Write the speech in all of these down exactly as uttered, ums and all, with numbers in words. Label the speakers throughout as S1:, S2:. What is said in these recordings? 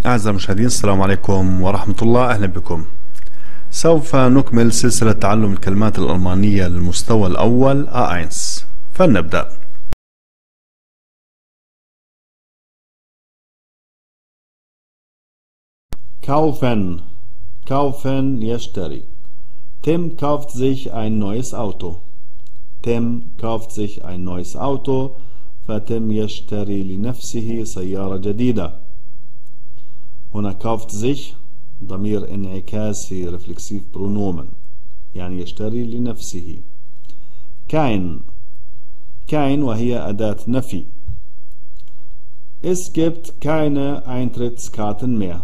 S1: أعزائي المشاهدين، السلام عليكم ورحمة الله. أهلا بكم. سوف نكمل سلسلة تعلم الكلمات الألمانية للمستوى الأول إيه واحد. فلنبدأ. Kaufen. Kaufen يشتري. Tim kauft sich ein neues Auto. Tim kauft sich ein neues Auto. فتم يشتري لنفسه سيارة جديدة. هنا kauft sich ضمير انعكاس في رفلكسيف برونومن، يعني يشتري لنفسه. kein kein وهي أداة نفي. Es gibt keine Eintrittskarten mehr.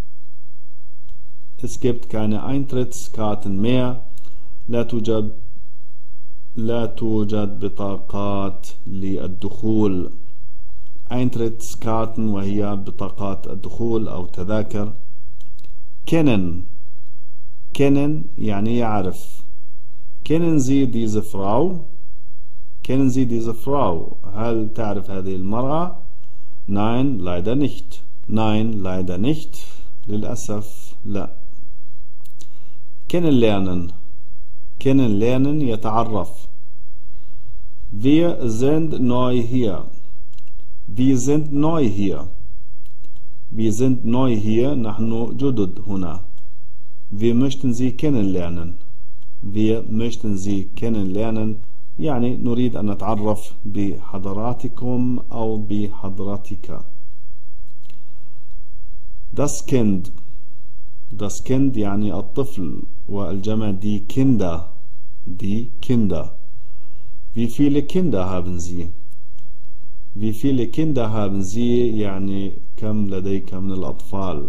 S1: Es gibt keine Eintrittskarten mehr. لا توجد لا توجد بطاقات للدخول. Eintrittskarten وهي بطاقات الدخول أو تذاكر. kennen kennen يعني يعرف. kennen Sie diese Frau? kennen Sie diese Frau? هل تعرف هذه المرأة؟ Nein, leider nicht. Nein, leider nicht. للأسف لا. kennenlernen kennenlernen يتعرف. Wir sind neu hier. Wir sind neu hier. Wir sind neu hier. نحن جدد هنا. Wir möchten Sie kennenlernen. Wir möchten Sie kennenlernen. يعني نريد أن نتعرف بحضراتكم أو بحضرتك. Das Kind. Das Kind يعني الطفل، والجمع die Kinder. Die Kinder. Wie viele Kinder haben Sie? Wie viele Kinder haben Sie يعني كم لديك من الأطفال.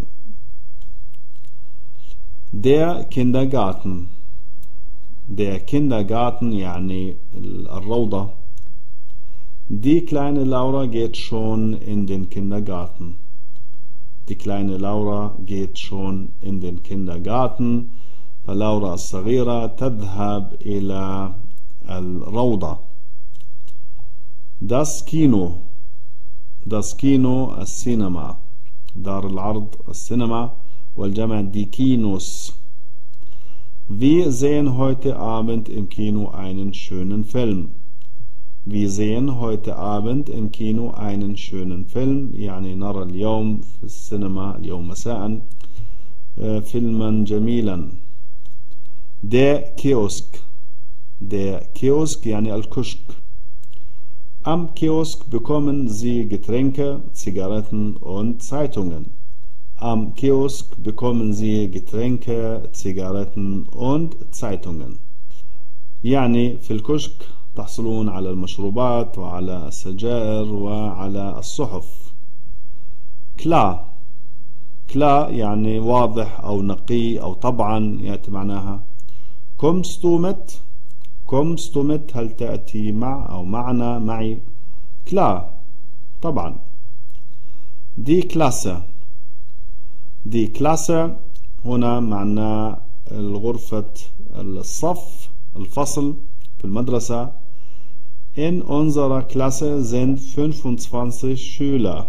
S1: Der Kindergarten. Der Kindergarten يعني الروضة. Die kleine Laura geht schon in den Kindergarten. Die kleine Laura geht schon in den Kindergarten. فلورا الصغيرة تذهب إلى الروضة. Das Kino. Das Kino السينما، دار العرض السينما، والجمع die Kinos. Wir sehen heute Abend im Kino einen schönen Film. Wir sehen heute Abend im Kino einen schönen Film، يعني نرى اليوم في السينما اليوم مساء فيلما جميلا. Der Kiosk. Der Kiosk يعني الكشك. Am Kiosk bekommen Sie Getränke, Zigaretten und Zeitungen. Am Kiosk bekommen Sie Getränke, Zigaretten und Zeitungen. يعني في الكشك تحصلون على المشروبات وعلى السجائر وعلى الصحف. klar. klar يعني واضح أو نقي أو طبعا يأتي معناها. kommst du mit؟ kommst du mit هل تأتي مع أو معنا معي. klar طبعا. die Klasse. die Klasse هنا معناه الغرفة الصف الفصل في المدرسة. in unserer Klasse sind fünfundzwanzig Schüler.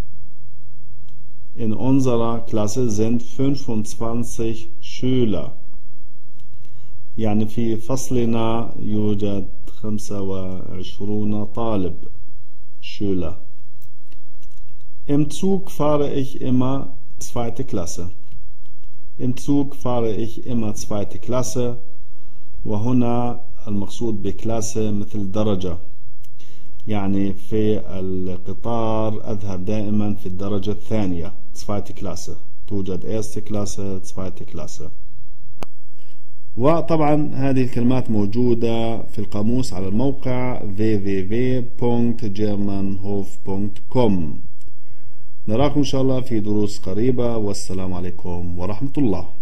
S1: in unserer Klasse sind fünfundzwanzig Schüler. يعني في فصلنا يوجد خمسة وعشرون طالب. Schüler. Im Zug fahre ich immer zweite Klasse. Im Zug fahre ich immer zweite Klasse. وهنا المقصود بكلاسة مثل درجة، يعني في القطار أذهب دائما في الدرجة الثانية. zweite Klasse. توجد erste Klasse zweite Klasse. وطبعا هذه الكلمات موجودة في القاموس على الموقع w w w دوت germanhof دوت com. نراكم إن شاء الله في دروس قريبة، والسلام عليكم ورحمة الله.